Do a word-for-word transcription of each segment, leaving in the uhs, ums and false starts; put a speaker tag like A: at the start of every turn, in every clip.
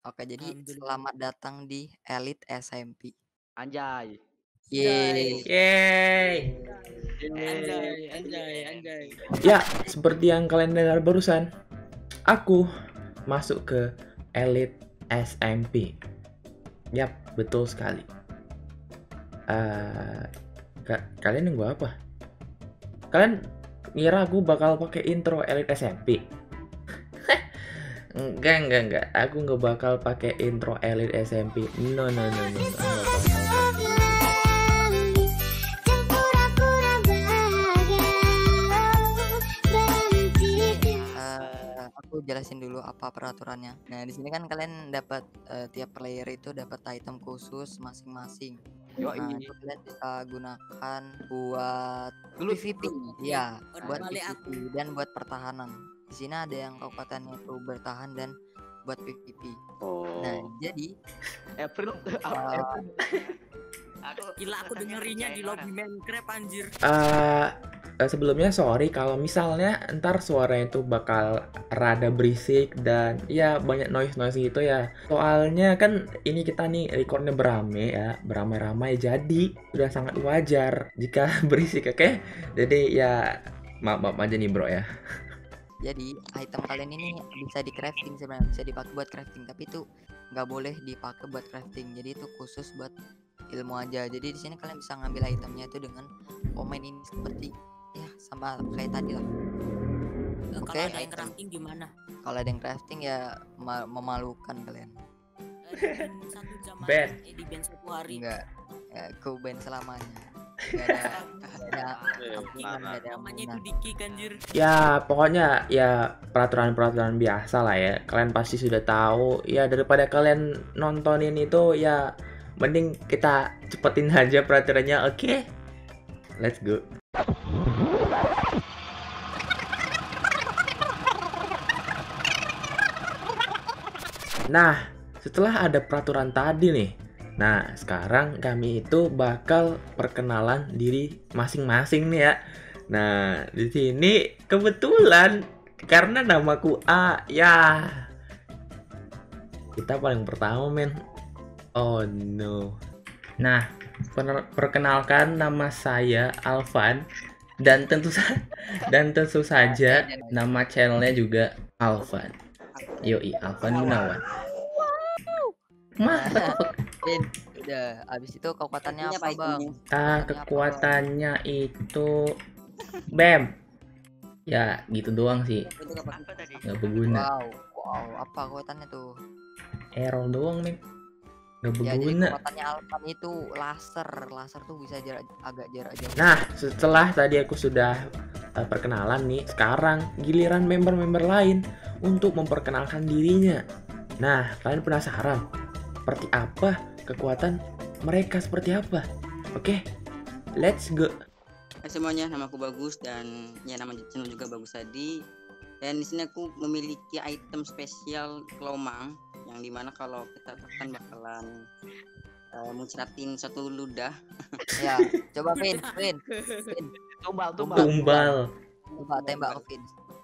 A: Oke, jadi
B: Alhamdulillah.
A: selamat datang di Elite S M P.
C: Anjay.
A: Yeay.
B: Anjay.
D: Yeay.
B: Anjay,
C: Yeay.
B: anjay, anjay.
D: Ya, seperti yang kalian dengar barusan, aku masuk ke Elite S M P. Yap, betul sekali. Uh, ka kalian nunggu apa? Kalian ngira aku bakal pakai intro Elite S M P? Enggak, enggak, enggak. Aku nggak bakal pakai intro Elite S M P. No, no, no, no. no.
A: Aku jelasin dulu apa peraturannya. Nah, di sini kan kalian dapat uh, tiap player itu dapat item khusus masing-masing.
C: Yo,
A: Nah,
C: ini
A: itu kalian bisa gunakan buat
C: dulu
A: P V P,
B: Ya,
A: ya, buat P
B: balik
A: V P
B: aku.
A: dan buat pertahanan. Di sini ada yang kekuatannya itu bertahan dan buat P V P.
C: Oh.
A: Nah, jadi
C: April
A: uh,
C: April.
B: Gila aku dengerinnya di lobby Minecraft anjir.
D: Uh, sebelumnya sorry kalau misalnya ntar suara itu bakal rada berisik dan ya banyak noise-noise gitu ya. Soalnya kan ini kita nih recordnya berame ya, beramai-ramai, jadi sudah sangat wajar jika berisik, oke? Okay? Jadi ya maaf-maaf aja nih bro ya.
A: Jadi item kalian ini bisa di crafting sebenarnya, bisa dipakai buat crafting, tapi itu nggak boleh dipakai buat crafting. Jadi itu khusus buat ilmu aja. Jadi di sini kalian bisa ngambil itemnya itu dengan komen ini seperti ya sama kayak tadi lah.
B: Uh,
A: Oke,
B: Kalau ada yang
A: item.
B: crafting gimana?
A: Kalau ada yang crafting ya ma- memalukan kalian.
B: Uh, di ban satu jam aja,
D: Ban.
B: eh, di ban satu hari.
A: Enggak, ya, ku ban selamanya. Gak ada, gak ada ampunan, gak ada
B: Namanya itu
A: ampunan.
B: Diki anjir.
D: Ya pokoknya ya peraturan-peraturan biasa lah ya. Kalian pasti sudah tahu. Ya daripada kalian nontonin itu ya mending kita cepetin aja peraturannya, oke? Okay? Let's go. Nah, setelah ada peraturan tadi nih, nah sekarang kami itu bakal perkenalan diri masing-masing nih ya. Nah, di sini kebetulan karena namaku A, ya kita paling pertama men. Oh no. Nah, per- perkenalkan nama saya Alvan dan tentu saja dan tentu saja nama channelnya juga Alvan. Yoi, Alvan Gunawan. Mantap.
A: Pin, udah. Abis itu kekuatannya apa bang?
D: Ah, kekuatannya itu Bam. Ya, gitu doang sih. Nggak berguna.
A: Wow, wow, apa kekuatannya tuh?
D: Error doang, men. Nggak
A: Ya, jadi
D: berguna.
A: kekuatannya Alphan itu laser, laser tuh bisa jarak agak jarak jauh.
D: Nah, setelah tadi aku sudah uh, perkenalan nih, sekarang giliran member-member lain untuk memperkenalkan dirinya. Nah, kalian penasaran seperti apa kekuatan mereka, seperti apa? Oke, let's go.
E: Hai semuanya, nama aku Bagus dan ya nama channel juga Bagus Adi. Dan di sini aku memiliki item spesial kelomang yang dimana kalau kita tekan bakalan uh, muncratin satu ludah.
A: Ya, coba Pin, Pin, Pin.
C: Tumbal, tumbal.
D: Tumbal.
A: Coba tembak ke Pin.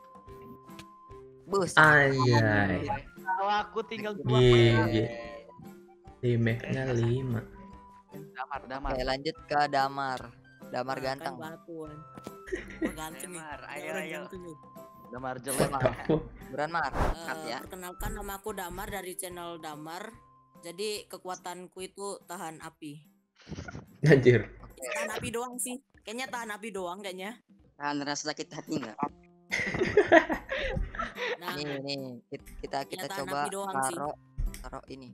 A: Bus.
D: Anjay.
C: Kalau aku tinggal dua.
D: Gigi. Damage-nya lima.
C: Damar, damar.
A: Oke, lanjut ke Damar. Damar
B: Makan
A: ganteng.
B: batuan. Wah, ganteng nih.
C: Damar, ayo,
B: Orang
C: ayo.
B: ganteng nih.
C: Damar jelek.
A: Damar.
D: Apa?
A: Buruan Mar.
E: Cut
B: Eh,
E: ya.
B: Perkenalkan nama aku Damar dari channel Damar. Jadi kekuatanku itu tahan api.
D: Anjir.
B: Tahan api doang sih. Kayaknya tahan api doang kayaknya.
E: Tahan rasa sakit hati nggak?
B: Nah,
A: Nih, nih, kita kita, kita
B: tahan
A: coba
B: api doang sih.
A: taruh taruh ini.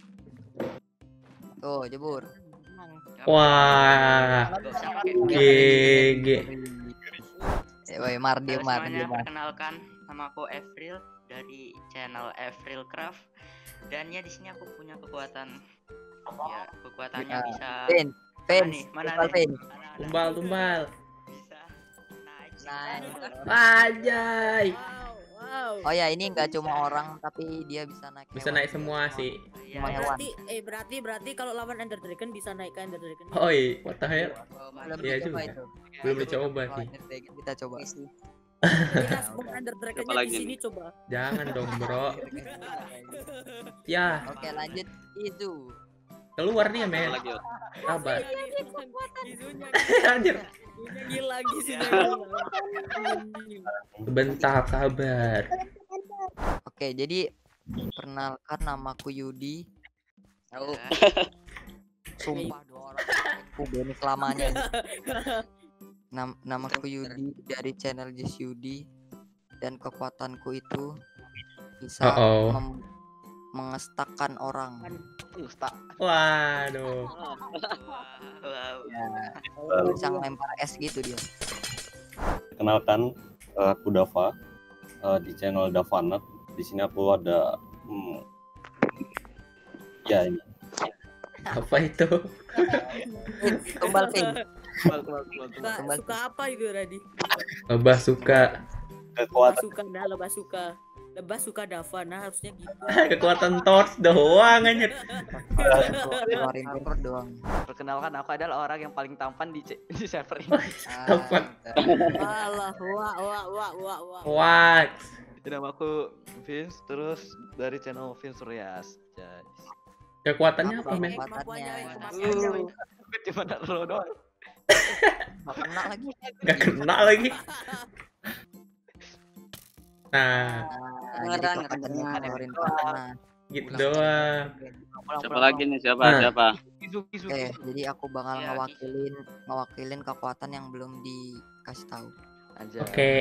A: Tuh, jebur.
B: emang.
D: Wah. G G.
A: Eh, woi, Mar,
F: Halo
A: diem, Mar,
F: semuanya,
A: diem, Mar.
F: perkenalkan nama aku April dari channel April Craft dan ya di sini aku punya kekuatan ya kekuatannya
A: Ya,
F: bisa
A: Pin, Pin,
F: nih? Mana
A: tumbal,
F: nih?
A: Pin.
F: Mana, mana?
D: Tumbal, tumbal.
F: Bisa naik sih.
A: Naik.
D: Anjay.
B: Wow, wow.
A: Oh ya, ini nggak cuma orang tapi dia bisa naik.
D: Bisa
A: hewan
D: naik
A: juga,
D: semua sih.
F: Iya,
A: Semua
F: iya.
A: hewan.
B: Berarti eh berarti berarti kalau lawan Ender Dragon bisa naik ke Ender Dragon.
D: Oi, what the hell?
A: Belum
D: Iya
A: dicoba
D: juga.
A: itu.
D: Belum dicoba
A: Kalau
D: sih.
A: Ender Dragon kita coba.
E: Oke sih.
B: Kita semua Under Dragon-nya di
G: Apalagi
B: sini
G: nih?
B: coba.
D: Jangan dong, Bro. Ya,
A: Oke lanjut itu.
D: keluar dia, men.
G: Apalagi Ot?
D: Sabar.
B: Izunya
D: Anjir.
B: hilang gizinya hilang.
D: Sebentar, sabar.
A: Oke jadi perkenalkan namaku Yudi.
E: Tahu.
A: Sumpah dua orang aku bonus lamanya. Nam namaku Yudi dari channel Just Yudi dan kekuatanku itu bisa
D: Uh-oh.
A: mem- mengestakkan orang.
C: Ustaz.
D: Waduh.
F: Wow.
A: Bisa ngelempar es gitu dia.
H: Kenalkan, eh, aku Dava eh, di channel Davanet. Di sini aku ada, hmm, ya ini
D: Apa itu?
A: Tumbal pink.
C: Kebal, kebal, kebal, kebal.
B: Suka,
A: Kembali.
B: suka apa itu Radi?
D: Lebah suka.
B: Lebah
H: kekuatan
B: suka nah, lebah suka. Lebah suka Dava, nah harusnya gitu.
D: Kekuatan torch doang anjir.
A: Keluarin paper doang.
C: Perkenalkan, aku adalah orang yang paling tampan di, c- di server ini.
D: Tampan.
B: Alah, wah wah wah wah wah.
D: What?
C: Nama aku Vince, terus dari channel Vince Rias. Jadi,
D: Kekuatannya apa,
A: Apa
D: men?
A: kekuatannya?
C: aku cuma naruh doang.
A: Gak kena lagi.
D: Gak kena lagi. Nah,
A: Nah,
E: Beneran,
A: jadi
E: nggak
A: kekuatannya
E: kena.
A: keluarin papernya.
D: gitu doang.
C: Pulang,
G: Siapa
C: pulang,
G: lagi
C: pulang.
G: nih? Siapa?
D: Nah.
G: Siapa?
C: Kizu, Kizu,
A: Oke,
C: Kizu.
A: jadi aku bakal
F: Iya,
A: ngewakilin ngewakilin kekuatan yang belum dikasih tahu.
C: Aja.
D: Oke.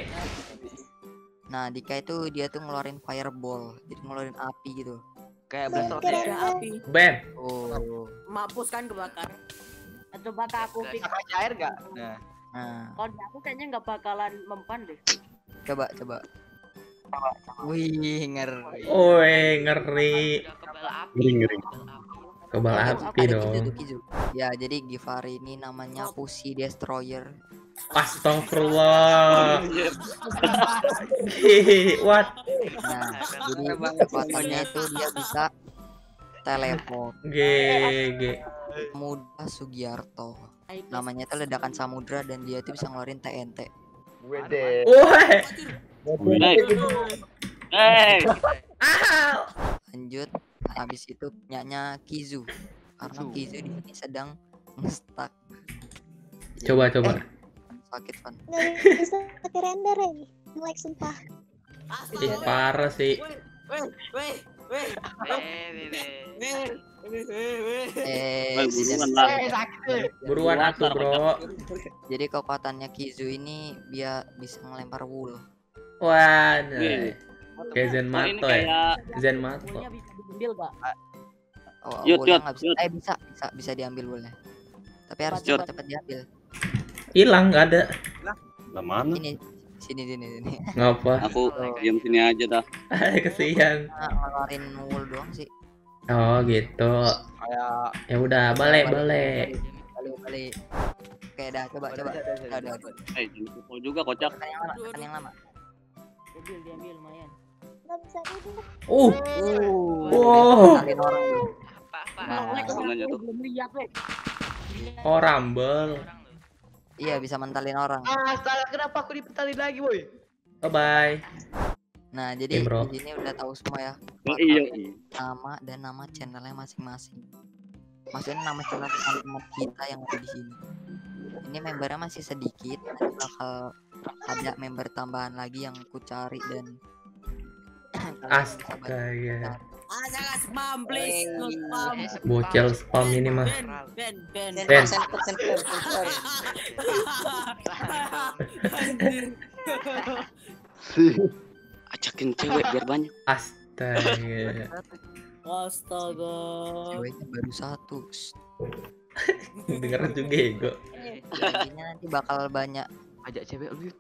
A: Nah, Dika itu dia tuh ngeluarin fireball, jadi ngeluarin api gitu.
C: Kayak Breath of the
B: Ada
C: Wild.
B: api,
D: Bam.
A: Oh.
B: mampus kan kebakar. Coba kak aku pikir,
C: Pakai air gak? Nah,
A: Nah,
B: kalau aku kayaknya nggak bakalan mempan deh.
A: coba coba. Wih, ngeri.
D: Woi, ngeri.
F: Udah kebal api.
H: Ngeri, ngeri.
D: Kebal
A: Ada-
D: api
A: ada Kizu
D: dong.
A: tuh, Kizu. Ya, jadi Givari ini namanya Pussy Destroyer.
D: Astagfirullah. Hihihi, what?
A: Nah, jadi kekuatannya itu dia bisa teleport.
D: G G.
A: Muda Sugiarto. Namanya itu ledakan samudra dan dia itu bisa ngeluarin T N T.
C: Wede.
D: Woi.
G: Hey. Hey.
A: Lanjut, habis itu punyanya Kizu. Karena Kizu di sini sedang nge-stuck.
D: Coba coba.
A: Sakit kan.
I: Nggak bisa pakai render ini. Like sumpah.
D: Ih, parah sih.
B: Weh, weh, weh,
F: Eh, bebe.
B: weh, weh, weh, weh.
A: Eh,
G: Woi,
A: tidak-
G: buruan lah.
C: Eh, sakit deh.
D: Buruan atuh, Bro.
A: Jadi kekuatannya Kizu ini dia bisa ngelempar wool.
D: Waduh.
G: Wih.
D: Kayak Zen
G: Oh, ini
D: Mato ya.
G: kayak
D: Zen Mato.
B: Pokoknya bisa diambil gak?
A: Oh,
G: Yut,
A: woolnya
G: yut,
A: nggak bisa.
G: yut.
A: Eh, bisa, bisa, bisa diambil woolnya. Tapi harus
G: Yut.
A: cepat-cepat diambil.
D: Hilang nggak ada.
H: Lah mana?
A: Ini, sini, sini, sini.
D: Ngapa?
G: aku diam sini aja dah.
D: Kesian.
A: Nah, ngeluarin wool doang sih.
D: Oh gitu.
C: Kayak
D: Ya udah, balik balik.
A: Balik, balik. Oke, dah, coba, coba. Udah, udah, udah.
G: Eh, jangan pukul juga kocak.
A: Tekan yang lama, tekan yang lama.
B: Diambil, diambil lumayan.
I: Nggak bisa dulu.
D: Uh,
A: Uh,
D: Wow.
A: kenalin orang dulu.
F: Apa-apa.
A: Nah,
B: Weh,
G: Sebenarnya
B: aku
G: tuh.
B: belum lihat weh.
D: oh Rumble.
A: Iya, bisa mentalin orang.
C: ah, salah kenapa aku dipentalin lagi, boy?
D: Bye bye.
A: Nah, jadi
D: Oke, bro.
A: di sini udah tahu semua ya.
G: Oh, iya.
A: Nama dan nama channelnya masing-masing. Maksudnya nama channel teman-teman kita yang ada di sini. Ini membernya masih sedikit, nanti bakal ada member tambahan lagi yang ku cari dan kalian bisa bantu
D: Astaga.
B: Ah, jangan spam, please. No spam.
D: Bocil spam ini mah.
B: Ben, Ben, Ben.
D: Ben.
E: Sensor, sensor, sensor.
B: Anjir.
G: Ajakin cewek biar banyak.
D: Astaga.
B: Astaga.
A: ceweknya baru satu. Shh.
D: Denger juga ego.
A: Jadinya nanti bakal banyak.
C: Ajak cewek lu. Yud.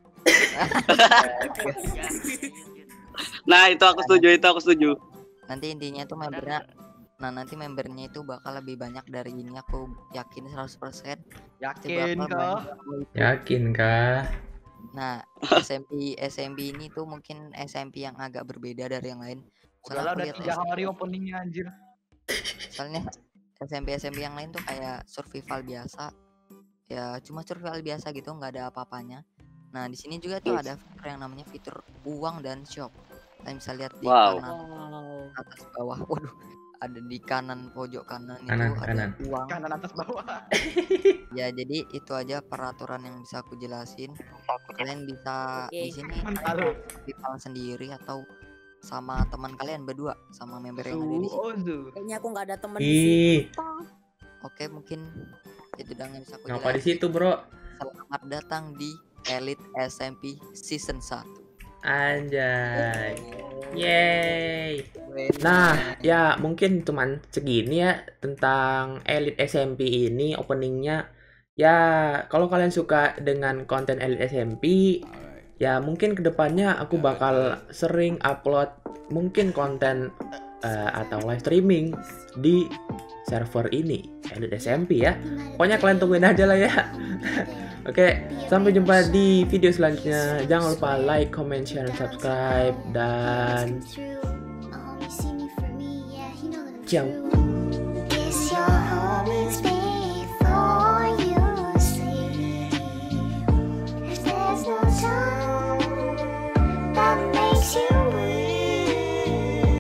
G: Nah, itu aku setuju, itu aku setuju.
A: Nanti intinya tuh membernya. Nah, nanti membernya itu bakal lebih banyak dari ini, aku yakin seratus persen.
C: Yakin kah?
D: Yakin kah?
A: Nah, S M P S M P ini tuh mungkin S M P yang agak berbeda dari yang lain.
C: Udah
A: Soalnya
C: lah,
A: aku
C: udah
A: lihat
C: tiga hari openingnya anjir.
A: soalnya S M P S M P yang lain tuh kayak survival biasa. Ya, cuma survival biasa gitu, nggak ada apa-apanya. Nah, di sini juga tuh ada fitur yang namanya fitur uang dan shop. Kalian bisa lihat di
G: Wow.
A: kanan
B: Wow.
A: atas bawah. Waduh, ada di kanan pojok kanan itu
D: Kanan,
A: ada
D: kanan.
A: uang.
C: Kanan atas bawah.
A: Ya, jadi itu aja peraturan yang bisa aku jelasin. Kalian bisa di
B: Oke.
A: sini
C: Mantap.
A: PayPal sendiri atau sama teman kalian berdua, sama member yang ada di sini.
C: Oh, Zu.
B: Kayaknya aku nggak ada temen di sini.
D: Ih,
A: Oke, mungkin itu doang yang bisa aku
D: ngapa di
A: jelasin.
D: situ, Bro?
A: Selamat datang di Elite S M P Season satu.
D: Anjay. Yeay. Nah, ya mungkin cuman segini ya tentang Elite S M P ini openingnya. Ya, kalau kalian suka dengan konten Elite S M P, ya mungkin kedepannya aku bakal sering upload mungkin konten eh, atau live streaming di server ini Elite S M P ya. Pokoknya kalian tungguin aja lah ya. Oke, sampai jumpa di video selanjutnya. Jangan lupa like, comment, share, subscribe, dan ciao.